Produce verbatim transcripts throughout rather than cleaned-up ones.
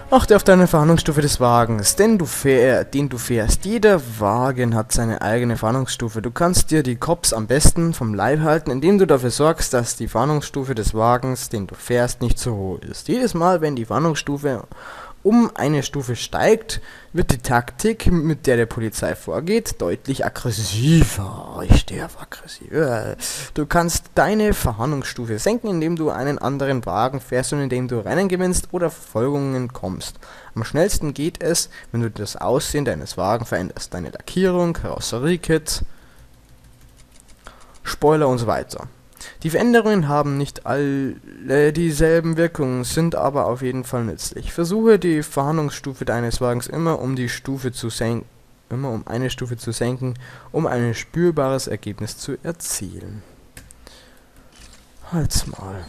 Achte auf deine Fahndungsstufe des Wagens, denn du fähr, den du fährst. Jeder Wagen hat seine eigene Fahndungsstufe. Du kannst dir die Cops am besten vom Leib halten, indem du dafür sorgst, dass die Fahndungsstufe des Wagens, den du fährst, nicht zu hoch ist. Jedes Mal, wenn die Fahndungsstufe um eine Stufe steigt, wird die Taktik, mit der der Polizei vorgeht, deutlich aggressiver. Ich stehe auf aggressiv. Du kannst deine Verhandlungsstufe senken, indem du einen anderen Wagen fährst und indem du Rennen gewinnst oder Verfolgungen kommst. Am schnellsten geht es, wenn du das Aussehen deines Wagens veränderst. Deine Lackierung, Karosseriekit, Spoiler und so weiter. Die Veränderungen haben nicht alle dieselben Wirkungen, sind aber auf jeden Fall nützlich. Versuche die Verhandlungsstufe deines Wagens immer um die Stufe zu senken, immer um eine Stufe zu senken, um ein spürbares Ergebnis zu erzielen. Halt's mal.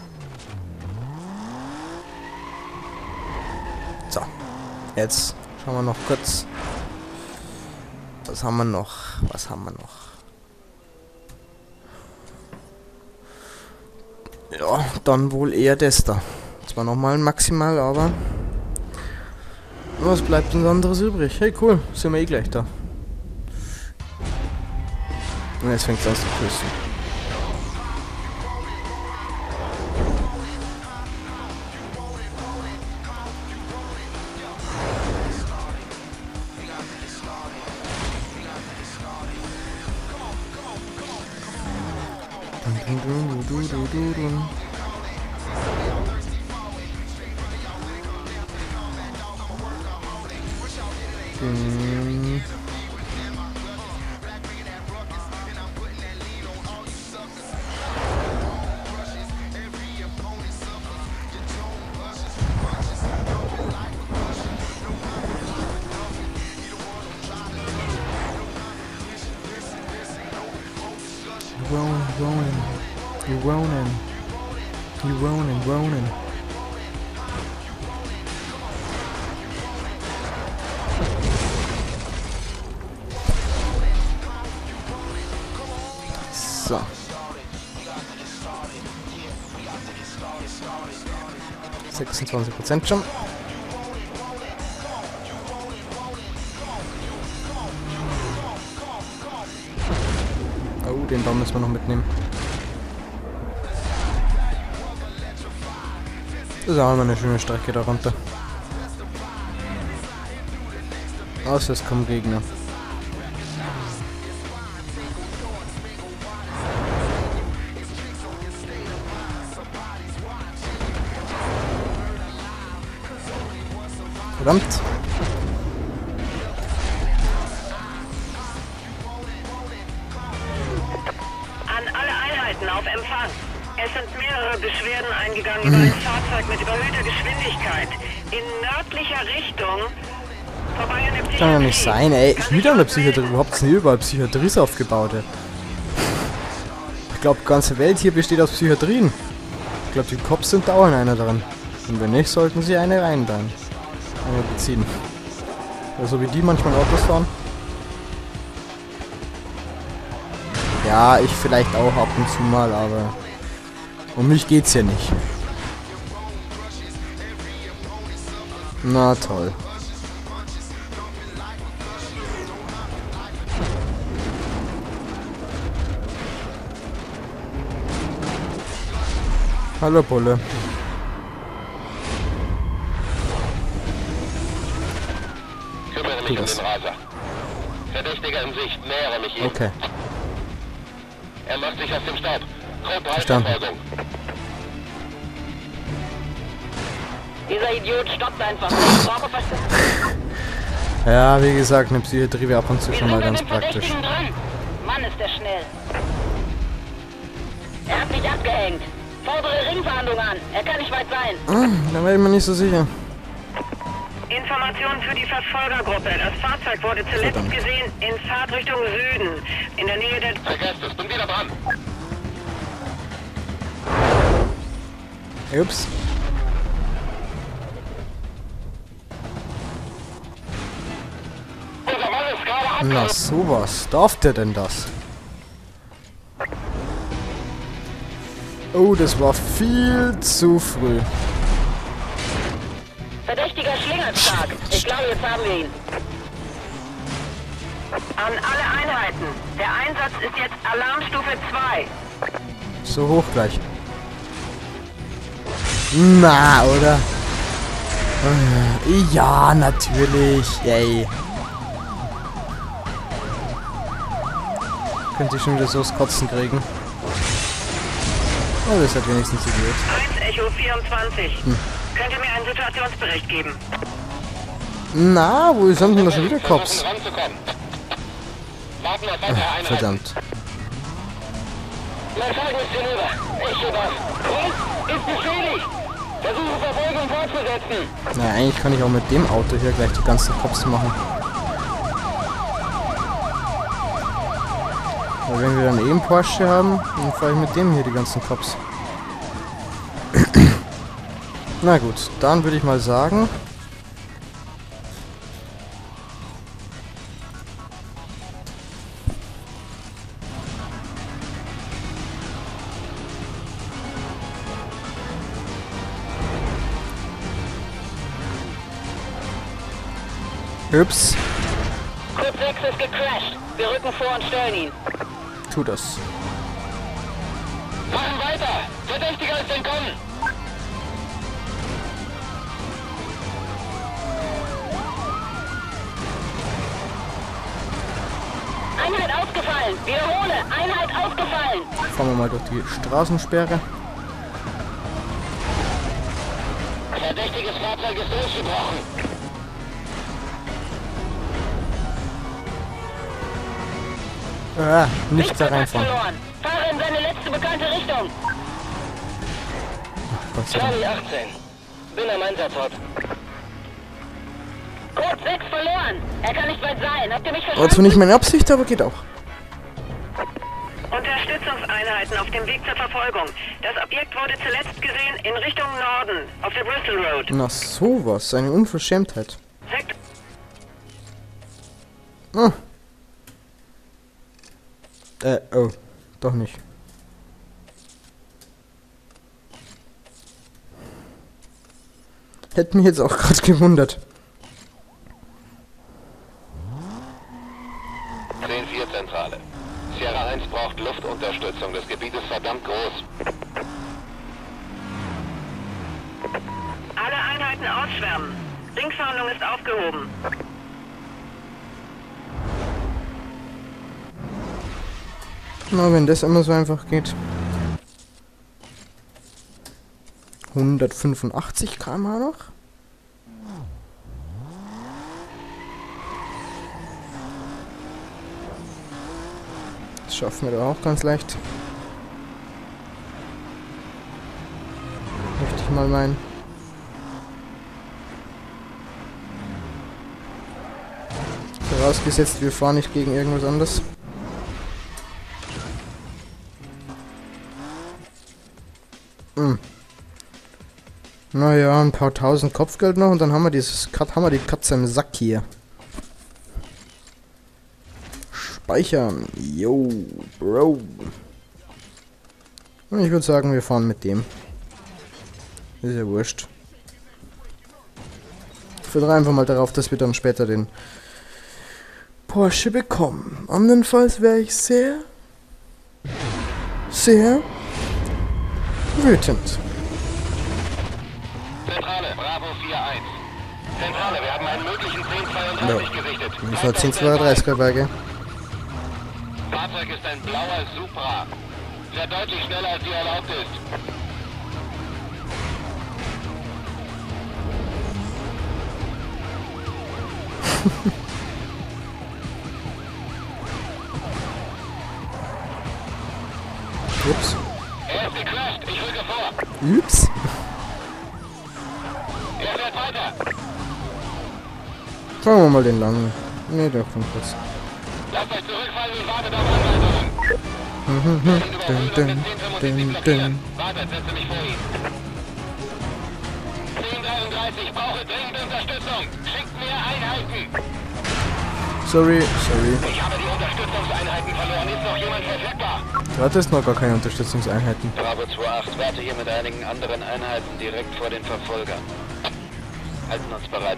So, jetzt schauen wir noch kurz. Was haben wir noch? Was haben wir noch? Ja, dann wohl eher das da. Zwar nochmal maximal, aber was bleibt uns anderes übrig? Hey, cool, sind wir eh gleich da. Und jetzt fängt es an zu küssen. Du, du, du, du, du. Hm. Rowan, Rowan. You Ronan. You Ronan, Ronan. So. sechsundzwanzig Prozent schon. Oh, den Baum müssen wir noch mitnehmen. Das ist auch immer eine schöne Strecke da runter. Außer es kommen Gegner. Verdammt. An alle Einheiten auf Empfang. Es sind mehrere Beschwerden eingegangen über ein Fahrzeug mit überhöhter Geschwindigkeit in nördlicher Richtung vorbei an der Psychiatrie. Kann ja nicht sein, ey. Ist wieder eine Psychiatrie. Überhaupt ist nie überall Psychiatries aufgebaut. Ey. Ich glaube, die ganze Welt hier besteht aus Psychiatrien. Ich glaube, die Cops sind dauernd einer drin. Und wenn nicht, sollten sie eine reinbauen. Eine beziehen. Also wie die manchmal Autos fahren. Ja, ich vielleicht auch ab und zu mal, aber um mich geht's ja nicht. Na toll. Hallo Bulle. Kümmere mich um den Raser. Verdächtiger in Sicht, nähere mich ihm. Okay. Er macht sich aus dem Staub. Verstanden. Verfolgung. Dieser Idiot stoppt einfach. Ich brauche Verstärkung. Ja, wie gesagt, eine Psychiatrie wäre ab und zu Wir schon sind mal an ganz dem praktisch. Verdächtigen dran. Mann, ist der schnell. Er hat mich abgehängt. Fordere Ringverhandlung an. Er kann nicht weit sein. Ah, da war ich mir nicht so sicher. Informationen für die Verfolgergruppe. Das Fahrzeug wurde zuletzt Verdammt. gesehen in Fahrtrichtung Süden. In der Nähe der... Vergesst es, bin wieder dran. Ups. Unser Mann ist gerade ab. Na sowas. Darf der denn das? Oh, das war viel zu früh. Verdächtiger schlingert stark. Ich glaube, jetzt haben wir ihn. An alle Einheiten. Der Einsatz ist jetzt Alarmstufe zwei. So hoch gleich. Na, oder? Ja, natürlich. Yay. Könnte ich schon wieder so das Kotzen kriegen. Oh, das hat wenigstens gewählt. eins Echo vierundzwanzig. Hm. Könnt ihr mir einen Situationsbericht geben? Na, wo sind denn da schon wieder Cops? Ach, verdammt. Mein Fall ist hinüber. Ich hier was. Ist beschädigt. Versuche Verfolgung fortzusetzen. Na, eigentlich kann ich auch mit dem Auto hier gleich die ganzen Cops machen. Weil wenn wir dann eben Porsche haben, dann fahre ich mit dem hier die ganzen Cops. Na gut, dann würde ich mal sagen... Ups. Code sechs ist gecrashed. Wir rücken vor und stellen ihn. Tu das. Machen weiter. Verdächtiger ist entkommen. Einheit ausgefallen. Wiederhole. Einheit ausgefallen. Fahren wir mal durch die Straßensperre. Verdächtiges Fahrzeug ist durchgebrochen. Ah, nicht da reinfahren. Fahre in seine letzte bekannte Richtung. Gott sei Dank. Charlie achtzehn. Bin am Einsatzort. Code sechs verloren. Er kann nicht weit sein. Habt ihr mich War verstanden? zwar nicht meine Absicht, aber geht auch. Unterstützungseinheiten auf dem Weg zur Verfolgung. Das Objekt wurde zuletzt gesehen in Richtung Norden, auf der Bristol Road. Na sowas, eine Unverschämtheit. Sekt Ah. Äh, oh, doch nicht. Hätte mich jetzt auch gerade gewundert. zehn vier Zentrale. Sierra eins braucht Luftunterstützung. Das Gebiet ist verdammt groß. Alle Einheiten ausschwärmen. Ringfahndung ist aufgehoben. Na, wenn das immer so einfach geht. hundertfünfundachtzig Kilometer pro Stunde noch. Das schaffen wir da auch ganz leicht. Möchte ich mal meinen. Vorausgesetzt, wir fahren nicht gegen irgendwas anderes. Hm. Naja, ein paar tausend Kopfgeld noch und dann haben wir dieses Kat haben wir die Katze im Sack hier. Speichern. Yo, Bro. Und ich würde sagen, wir fahren mit dem. Ist ja wurscht. Ich vertraue einfach mal darauf, dass wir dann später den Porsche bekommen. Andernfalls wäre ich sehr, sehr wütend. Zentrale, Bravo vier eins. Zentrale, wir haben einen möglichen zehn zweiunddreißig Ja. gesichtet. Das war zehn zweiunddreißig dabei, gell? Fahrzeug ist ein blauer Supra. Sehr deutlich schneller als die erlaubt ist. Ups. Er ist gecrashed, ich rücke vor. Ups. Er fährt weiter. Fangen wir mal den langen. Ne, der kommt kurz. Lasst euch zurückfallen und wartet auf Anweisungen. Dun, dun, dun, dun. Wartet, setze mich vor ihn. zehn dreiunddreißig, brauche dringend Unterstützung. Schickt mir Einheiten. Sorry, sorry. Ich habe die Unterstützungseinheiten verloren. Ist noch jemand verfügbar? Du hattest noch gar keine Unterstützungseinheiten. Bravo zwei acht, warte hier mit einigen anderen Einheiten direkt vor den Verfolgern. Halten uns bereit.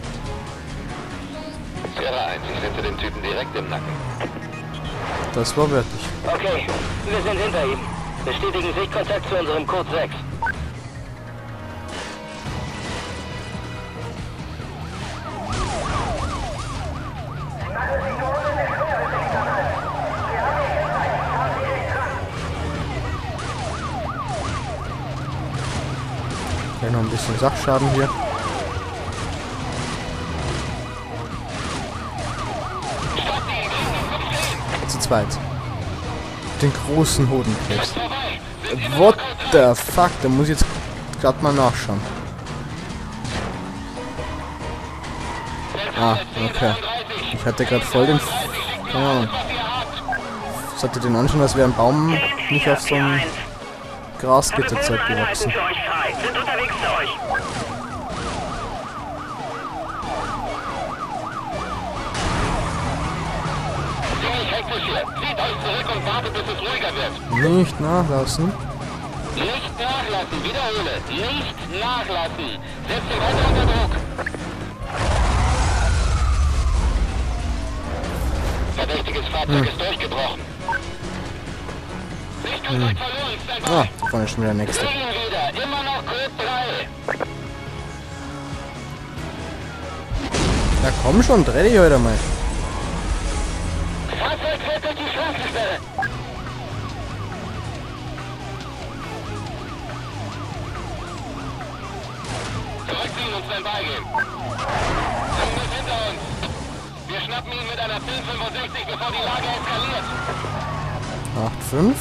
Sierra eins, ich setze den Typen direkt im Nacken. Das war wörtlich. Okay, wir sind hinter ihm. Bestätigen Sichtkontakt zu unserem Code sechs. Okay, noch ein bisschen Sachschaden hier. Zu zweit. Den großen Hodenkrebs. What the fuck? Da muss ich jetzt gerade mal nachschauen. Ah, okay. Ich hatte gerade voll den... Keine Ahnung. Ich sollte den anschauen, als wäre ein Baum nicht auf so einem Grasgitterzeug gewachsen. Für euch frei. Sind unterwegs zu euch. Ziemlich hektisch hier. Zieht euch zurück und wartet, bis es ruhiger wird. Nicht nachlassen. Nicht nachlassen, wiederhole. Nicht nachlassen. Setzt ihn weiter unter Druck. Verdächtiges Fahrzeug Hm. ist durchgebrochen. Sichtkontakt verloren, Standby. Ah, da vorne ist schon wieder der nächste. Sehen wieder, immer noch Code drei. Ja komm schon, dreh dich heute mal. Fahrzeug fährt durch die Straßensperre. Zurückziehen und Standby gehen. Fünf ist hinter uns. Wir schnappen ihn mit einer zehn fünfundsechzig, bevor die Lage eskaliert. acht fünf.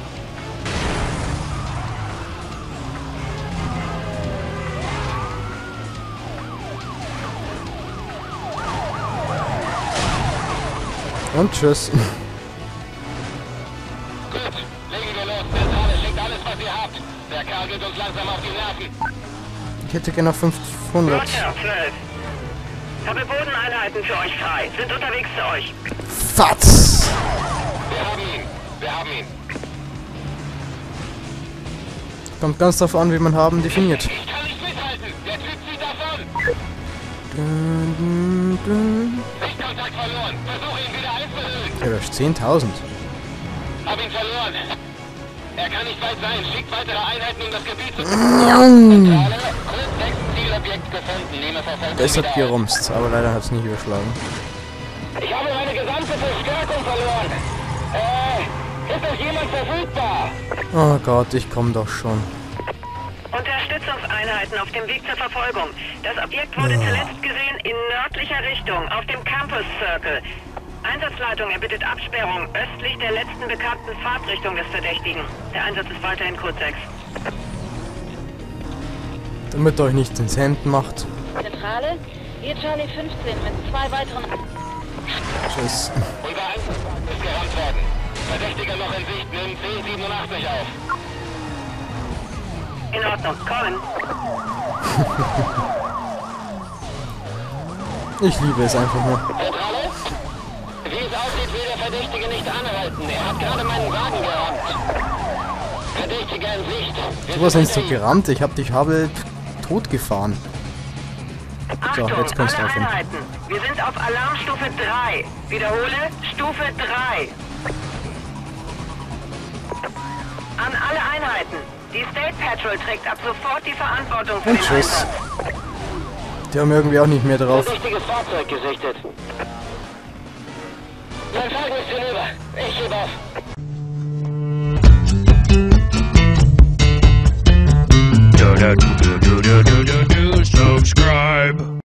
Und tschüss. Gut, legen wir los. Zentrale schickt alles, was ihr habt. Der Kerl geht uns langsam auf die Nerven. Ich hätte gerne fünfhundert. Roger, zwölf. Habe Bodeneinheiten für euch frei. Sind unterwegs zu euch. Fatz! Wir haben ihn. Wir haben ihn. Kommt ganz drauf an, wie man haben definiert. Ich kann nicht mithalten. Der Typ zieht davon. Dun, dun, dun. Sichtkontakt verloren. Versuche ihn wieder einzuhüllen. Ja, das ist zehntausend. Hab ihn verloren. Er kann nicht weit sein. Schickt weitere Einheiten, um das Gebiet zu... Mm. Zentrale, Code sechs Zielobjekt gefunden. Nehme Verfolgung Das wieder hat auf. gerumst, aber leider hat es nicht überschlagen. Ich habe meine gesamte Verstärkung verloren. Äh, ist noch jemand verfügbar? Oh Gott, ich komm doch schon. Unterstützungseinheiten auf dem Weg zur Verfolgung. Das Objekt wurde zuletzt gesehen in nördlicher Richtung auf dem Campus Circle. Einsatzleitung erbittet Absperrung östlich der letzten bekannten Fahrtrichtung des Verdächtigen. Der Einsatz ist weiterhin Code sechs. Damit euch nichts ins Händen macht. Zentrale, hier Charlie fünfzehn mit zwei weiteren... Tschüss. Unser Einsatz ist gerammt worden. Verdächtiger noch in Sicht. Nimm zehn siebenundachtzig auf. In Ordnung, kommen. Ich liebe es einfach nur. Zentrale? Wie es aussieht, will der Verdächtige nicht anhalten. Er hat gerade meinen Wagen gerammt. Verdächtiger in Sicht. Wir Du warst sind nicht so hinter ihm. gerammt, ich hab dich habe tot gefahren. So, Achtung, jetzt kannst du alle aufhören. Einheiten. Wir sind auf Alarmstufe drei. Wiederhole, Stufe drei. An alle Einheiten. Die State Patrol trägt ab sofort die Verantwortung für Und den tschüss. Einsatz. Die haben irgendwie auch nicht mehr drauf. Verdächtiges Fahrzeug gesichtet. Mein Wagen ist hinüber. Ich heb auf.